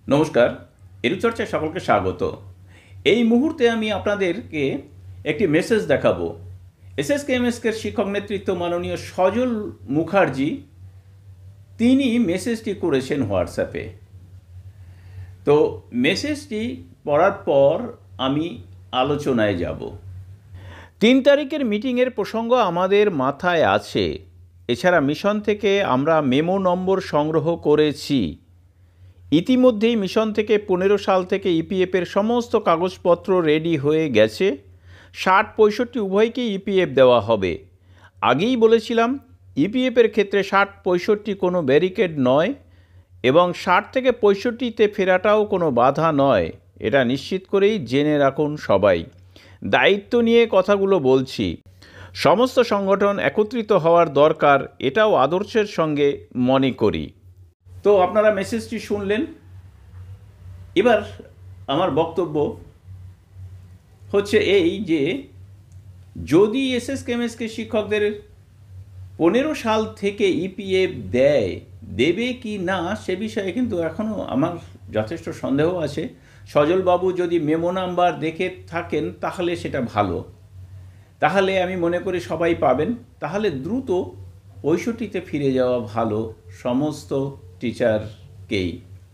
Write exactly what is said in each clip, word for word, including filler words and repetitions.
নমস্কার, এরুচর্চায় সকলকে স্বাগত। এই মুহূর্তে আমি আপনাদেরকে একটি মেসেজ দেখাবো। এসএসকেএমএসকের শিক্ষক নেতৃত্ব মাননীয় সজল মুখার্জি তিনি মেসেজটি করেছেন হোয়াটসঅ্যাপে। তো মেসেজটি পড়ার পর আমি আলোচনায় যাব। তিন তারিখের মিটিংয়ের প্রসঙ্গ আমাদের মাথায় আছে। এছাড়া মিশন থেকে আমরা মেমো নম্বর সংগ্রহ করেছি। ইতিমধ্যেই মিশন থেকে পনেরো সাল থেকে ইপিএফের সমস্ত কাগজপত্র রেডি হয়ে গেছে। ষাট পঁয়ষট্টি উভয়কেই ইপিএফ দেওয়া হবে। আগেই বলেছিলাম ইপিএফের ক্ষেত্রে ষাট পঁয়ষট্টি কোনো ব্যারিকেড নয় এবং ষাট থেকে পঁয়ষট্টিতে ফেরাটাও কোনো বাধা নয়। এটা নিশ্চিত করেই জেনে রাখুন সবাই। দায়িত্ব নিয়ে কথাগুলো বলছি। সমস্ত সংগঠন একত্রিত হওয়ার দরকার, এটাও আদর্শের সঙ্গে মনে করি। তো আপনারা মেসেজটি শুনলেন। এবার আমার বক্তব্য হচ্ছে এই যে যদি এসএসকেএমএসকে শিক্ষকদের পনেরো সাল থেকে ইপিএফ দেয়, দেবে কি না সে বিষয়ে কিন্তু এখনও আমার যথেষ্ট সন্দেহ আছে। সজলবাবু যদি মেমো নাম্বার দেখে থাকেন তাহলে সেটা ভালো, তাহলে আমি মনে করি সবাই পাবেন। তাহলে দ্রুত পঁয়ষট্টিতে ফিরে যাওয়া ভালো সমস্ত টিচারকেই।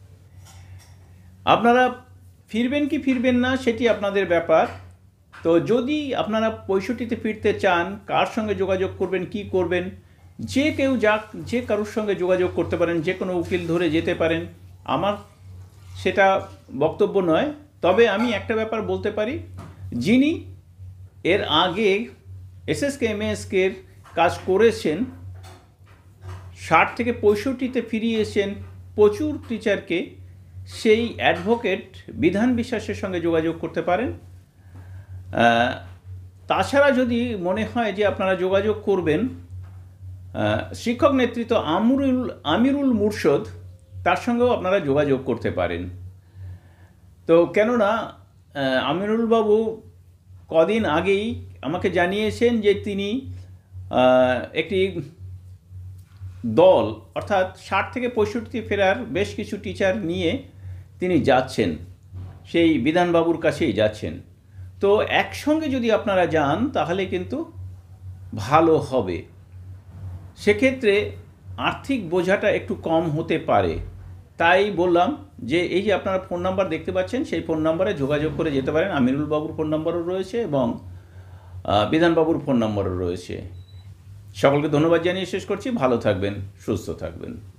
আপনারা ফিরবেন কি ফিরবেন না সেটি আপনাদের ব্যাপার। তো যদি আপনারা পঁয়ষট্টিতে ফিরতে চান, কার সঙ্গে যোগাযোগ করবেন, কি করবেন, যে কেউ যাক, যে কারোর সঙ্গে যোগাযোগ করতে পারেন, যে কোনো উকিল ধরে যেতে পারেন। আমার সেটা বক্তব্য নয়। তবে আমি একটা ব্যাপার বলতে পারি, যিনি এর আগে এসএসকেএমএসকের কাজ করেছেন, ষাট থেকে পঁয়ষট্টিতে ফিরিয়েছেন প্রচুর টিচারকে, সেই অ্যাডভোকেট বিধান বিশ্বাসের সঙ্গে যোগাযোগ করতে পারেন। তাছাড়া যদি মনে হয় যে আপনারা যোগাযোগ করবেন, শিক্ষক নেতৃত্ব আমরুল আমিরুল মুর্শদ, তার সঙ্গেও আপনারা যোগাযোগ করতে পারেন। তো কেননা আমিরুল বাবু কদিন আগেই আমাকে জানিয়েছেন যে তিনি একটি দল, অর্থাৎ ষাট থেকে পঁয়ষট্টি ফেরার বেশ কিছু টিচার নিয়ে তিনি যাচ্ছেন, সেই বিধানবাবুর কাছেই যাচ্ছেন। তো একসঙ্গে যদি আপনারা যান তাহলে কিন্তু ভালো হবে। সেক্ষেত্রে আর্থিক বোঝাটা একটু কম হতে পারে। তাই বললাম যে এই যে আপনারা ফোন নাম্বার দেখতে পাচ্ছেন, সেই ফোন নাম্বারে যোগাযোগ করে যেতে পারেন। আমিরুল বাবুর ফোন নাম্বারও রয়েছে এবং বিধানবাবুর ফোন নাম্বারও রয়েছে। সকলকে ধন্যবাদ জানিয়ে শেষ করছি। ভালো থাকবেন, সুস্থ থাকবেন।